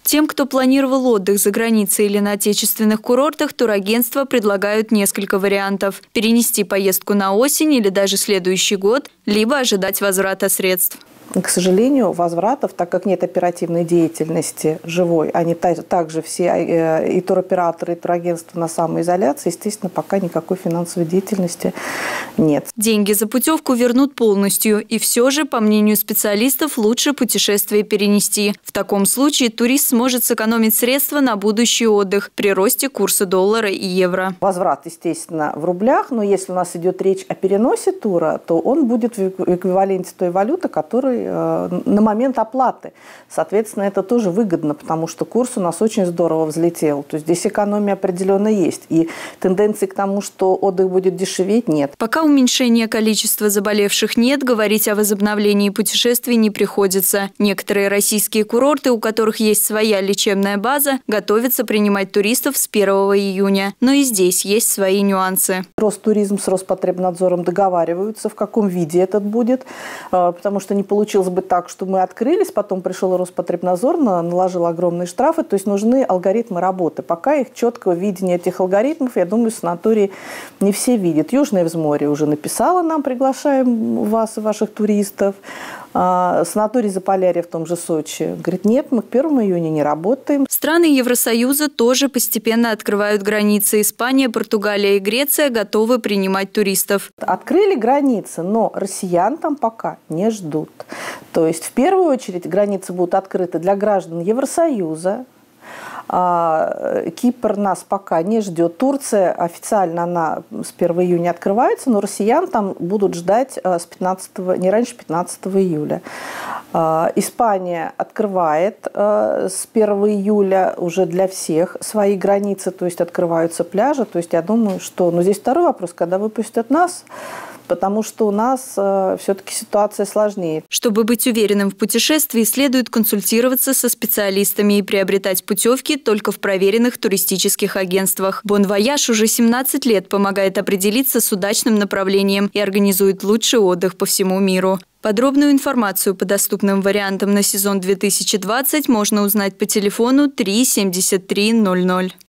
Тем, кто планировал отдых за границей или на отечественных курортах, турагентства предлагают несколько вариантов. Перенести поездку на осень или даже следующий год, либо ожидать возврата средств. К сожалению, возвратов, так как нет оперативной деятельности живой, они также все, и туроператоры, и турагентства на самоизоляции, естественно, пока никакой финансовой деятельности нет. Деньги за путевку вернут полностью. И все же, по мнению специалистов, лучше путешествие перенести. В таком случае турист сможет сэкономить средства на будущий отдых при росте курса доллара и евро. Возврат, естественно, в рублях, но если у нас идет речь о переносе тура, то он будет в эквиваленте той валюты, которой на момент оплаты. Соответственно, это тоже выгодно, потому что курс у нас очень здорово взлетел. То есть здесь экономия определенно есть. И тенденции к тому, что отдых будет дешеветь, нет. Пока уменьшения количества заболевших нет, говорить о возобновлении путешествий не приходится. Некоторые российские курорты, у которых есть своя лечебная база, готовятся принимать туристов с 1 июня. Но и здесь есть свои нюансы. Ростуризм с Роспотребнадзором договариваются, в каком виде этот будет, потому что не получилось бы так, что мы открылись, потом пришел Роспотребнадзор, наложил огромные штрафы, то есть нужны алгоритмы работы. Пока их четкого видения этих алгоритмов, я думаю, санатории не все видят. Южное Взморье уже написала нам, приглашаем вас и ваших туристов. Санаторий Заполярье в том же Сочи говорит, нет, мы к 1 июня не работаем. Страны Евросоюза тоже постепенно открывают границы. Испания, Португалия и Греция готовы принимать туристов. Открыли границы, но россиян там пока не ждут. То есть в первую очередь границы будут открыты для граждан Евросоюза. Кипр нас пока не ждет. Турция официально она с 1 июня открывается, но россиян там будут ждать не раньше 15 июля. Испания открывает с 1 июля уже для всех свои границы, то есть открываются пляжи. То есть я думаю, что... Но здесь второй вопрос, когда выпустят нас, потому что у нас все-таки ситуация сложнее. Чтобы быть уверенным в путешествии, следует консультироваться со специалистами и приобретать путевки только в проверенных туристических агентствах. Bon Voyage уже 17 лет помогает определиться с удачным направлением и организует лучший отдых по всему миру. Подробную информацию по доступным вариантам на сезон 2020 можно узнать по телефону 3 73 00.